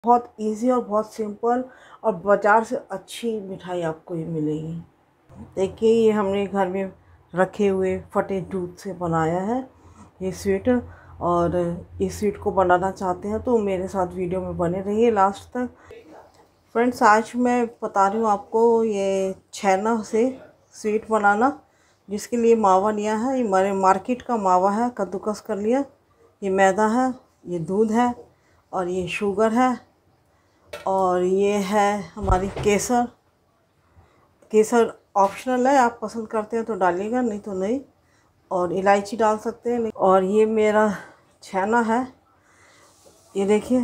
बहुत इजी और बहुत सिंपल और बाज़ार से अच्छी मिठाई आपको ये मिलेगी। देखिए ये हमने घर में रखे हुए फटे दूध से बनाया है ये स्वीट। और इस स्वीट को बनाना चाहते हैं तो मेरे साथ वीडियो में बने रहिए लास्ट तक। फ्रेंड्स, आज मैं बता रही हूँ आपको ये छेना से स्वीट बनाना, जिसके लिए मावा लिया है। ये हमारे मार्केट का मावा है, कद्दूकस कर लिया। ये मैदा है, ये दूध है, और ये शुगर है, और ये है हमारी केसर। केसर ऑप्शनल है, आप पसंद करते हैं तो डालिएगा, नहीं तो नहीं। और इलायची डाल सकते हैं। और ये मेरा छेना है, ये देखिए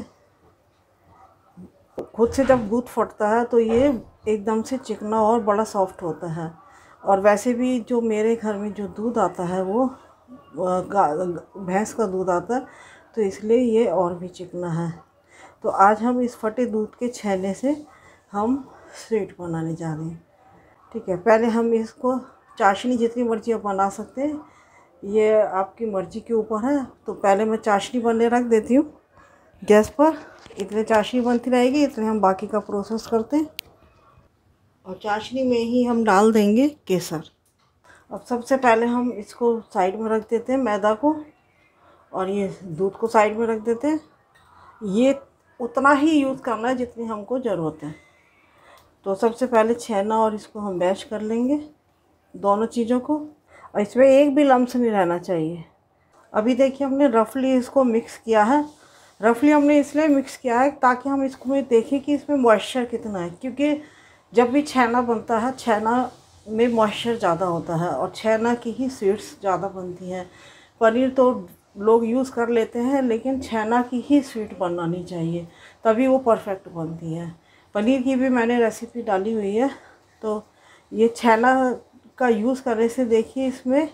खुद से जब दूध फटता है तो ये एकदम से चिकना और बड़ा सॉफ्ट होता है। और वैसे भी जो मेरे घर में जो दूध आता है वो भैंस का दूध आता है, तो इसलिए ये और भी चिकना है। तो आज हम इस फटे दूध के छेने से हम स्वीट बनाने जा रहे हैं। ठीक है, पहले हम इसको चाशनी जितनी मर्जी आप बना सकते हैं, ये आपकी मर्ज़ी के ऊपर है। तो पहले मैं चाशनी बनने रख देती हूँ गैस पर। इतने चाशनी बनती रहेगी, इतने हम बाकी का प्रोसेस करते हैं। और चाशनी में ही हम डाल देंगे केसर। अब सबसे पहले हम इसको साइड में रख देते हैं, मैदा को, और ये दूध को साइड में रख देते हैं। ये उतना ही यूज़ करना है जितनी हमको ज़रूरत है। तो सबसे पहले छेना और इसको हम मैश कर लेंगे, दोनों चीज़ों को। और इसमें एक भी लम्स नहीं रहना चाहिए। अभी देखिए हमने रफली इसको मिक्स किया है। रफली हमने इसलिए मिक्स किया है ताकि हम इसको देखें कि इसमें मॉइस्चर कितना है, क्योंकि जब भी छेना बनता है, छेना में मॉइस्चर ज़्यादा होता है और छेना की ही स्वीट्स ज़्यादा बनती हैं। पनीर तो लोग यूज़ कर लेते हैं, लेकिन छेना की ही स्वीट बनानी चाहिए, तभी वो परफेक्ट बनती है। पनीर की भी मैंने रेसिपी डाली हुई है। तो ये छेना का यूज़ करने से देखिए इसमें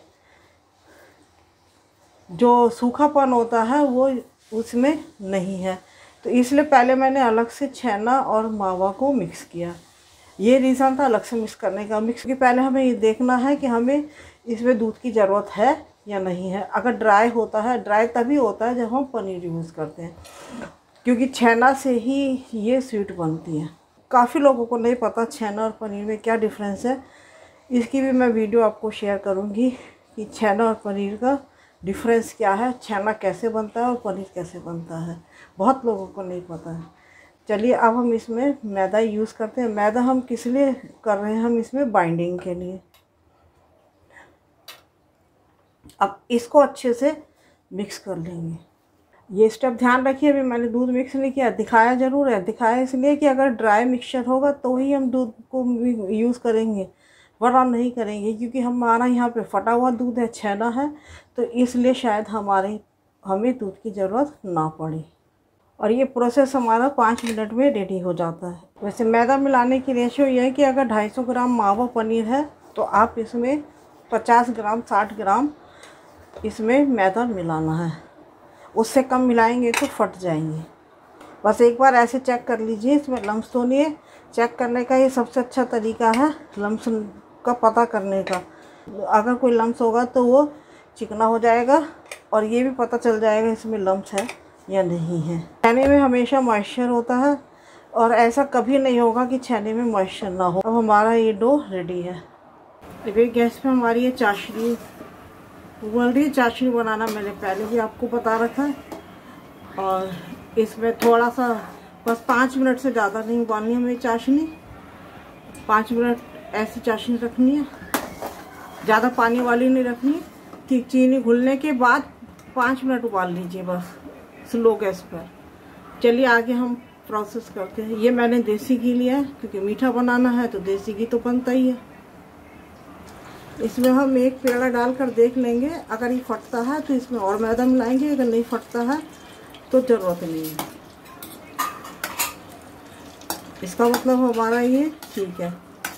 जो सूखापन होता है वो उसमें नहीं है। तो इसलिए पहले मैंने अलग से छेना और मावा को मिक्स किया। ये रीज़न था अलग से मिक्स करने का। मिक्स के पहले हमें ये देखना है कि हमें इसमें दूध की ज़रूरत है या नहीं है। अगर ड्राई होता है, ड्राई तभी होता है जब हम पनीर यूज़ करते हैं, क्योंकि छेना से ही ये स्वीट बनती है। काफ़ी लोगों को नहीं पता छेना और पनीर में क्या डिफरेंस है। इसकी भी मैं वीडियो आपको शेयर करूँगी कि छेना और पनीर का डिफरेंस क्या है, छेना कैसे बनता है और पनीर कैसे बनता है। बहुत लोगों को नहीं पता है। चलिए अब हम इसमें मैदा यूज़ करते हैं। मैदा हम किस लिए कर रहे हैं, हम इसमें बाइंडिंग के लिए। अब इसको अच्छे से मिक्स कर लेंगे। ये स्टेप ध्यान रखिए, अभी मैंने दूध मिक्स नहीं किया, दिखाया ज़रूर है। दिखाया इसलिए कि अगर ड्राई मिक्सचर होगा तो ही हम दूध को यूज़ करेंगे, वरना नहीं करेंगे, क्योंकि हमारा यहाँ पे फटा हुआ दूध है, छेना है, तो इसलिए शायद हमें दूध की ज़रूरत ना पड़े। और ये प्रोसेस हमारा 5 मिनट में रेडी हो जाता है। वैसे मैदा मिलाने की रेशियो ये है कि अगर 250 ग्राम मावा पनीर है तो आप इसमें 50 ग्राम 60 ग्राम इसमें मैदा मिलाना है। उससे कम मिलाएंगे तो फट जाएंगे। बस एक बार ऐसे चेक कर लीजिए, इसमें लम्स तो नहीं है। चेक करने का ये सबसे अच्छा तरीका है लम्स का पता करने का। अगर कोई लम्स होगा तो वो चिकना हो जाएगा, और ये भी पता चल जाएगा इसमें लम्स है या नहीं है। छेने में हमेशा मॉइस्चर होता है, और ऐसा कभी नहीं होगा कि छेने में मॉइस्चर ना हो। अब हमारा ये डो रेडी है। अभी गैस पे हमारी ये चाशनी उबल रही है। चाशनी बनाना मैंने पहले भी आपको बता रखा है। और इसमें थोड़ा सा बस 5 मिनट से ज़्यादा नहीं उबालनी है हमें चाशनी। 5 मिनट ऐसी चाशनी रखनी है, ज़्यादा पानी वाली नहीं रखनी। ठीक, चीनी घुलने के बाद 5 मिनट उबाल लीजिए बस, स्लो गैस पर। चलिए आगे हम प्रोसेस करते हैं। ये मैंने देसी घी लिया है, क्योंकि मीठा बनाना है तो देसी घी तो बनता ही है। इसमें हम एक पेड़ा डालकर देख लेंगे, अगर ये फटता है तो इसमें और मैदा मिलाएंगे, अगर नहीं फटता है तो ज़रूरत नहीं है। इसका मतलब हमारा ये ठीक है।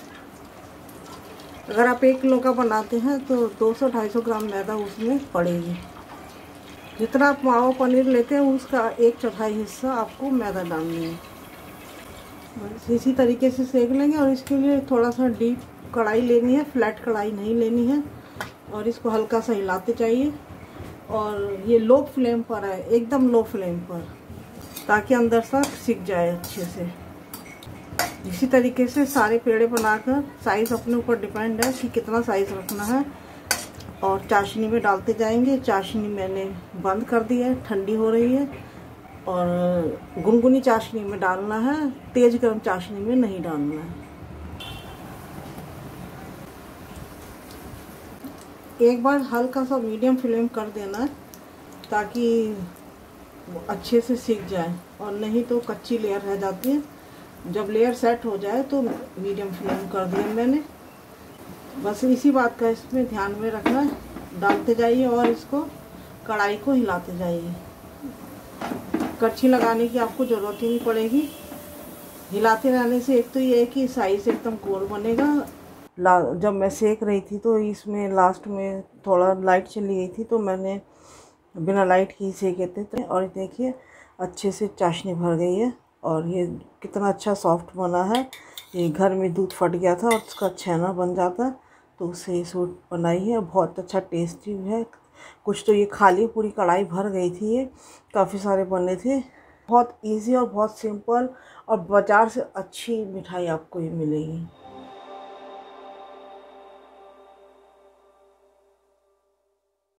अगर आप 1 किलो का बनाते हैं तो 200-250 ग्राम मैदा उसमें पड़ेगी। जितना आप मावा पनीर लेते हैं उसका 1/4 हिस्सा आपको मैदा डालनी है। बस इसी तरीके से सेक लेंगे। और इसके लिए थोड़ा सा डीप कढ़ाई लेनी है, फ्लैट कढ़ाई नहीं लेनी है। और इसको हल्का सा हिलाते चाहिए। और ये लो फ्लेम पर है, एकदम लो फ्लेम पर। ताकि अंदर से सिक जाए अच्छे से। इसी तरीके से सारे पेड़े बनाकर, साइज़ अपने ऊपर डिपेंड है कि कितना साइज़ रखना है, और चाशनी में डालते जाएंगे। चाशनी मैंने बंद कर दी है, ठंडी हो रही है, और गुनगुनी चाशनी में डालना है, तेज़ गर्म चाशनी में नहीं डालना है। एक बार हल्का सा मीडियम फ्लेम कर देना है ताकि अच्छे से सीख जाए, और नहीं तो कच्ची लेयर रह जाती है। जब लेयर सेट हो जाए तो मीडियम फ्लेम कर दिया मैंने। बस इसी बात का इसमें ध्यान में रखना है। डालते जाइए और इसको कढ़ाई को हिलाते जाइए। कड़छी लगाने की आपको ज़रूरत ही नहीं पड़ेगी। हिलाते रहने से एक तो ये है कि साइज़ एकदम गोल बनेगा। जब मैं सेक रही थी तो इसमें लास्ट में थोड़ा लाइट चली गई थी, तो मैंने बिना लाइट की सेके थे। और देखिए अच्छे से चाशनी भर गई है, और ये कितना अच्छा सॉफ्ट बना है। ये घर में दूध फट गया था और उसका छेना बन जाता, तो उससे सूट बनाई है। बहुत अच्छा टेस्टी है। कुछ तो ये खाली पूरी कढ़ाई भर गई थी, ये काफ़ी सारे बने थे। बहुत इजी और बहुत सिंपल, और बाज़ार से अच्छी मिठाई आपको ये मिलेगी।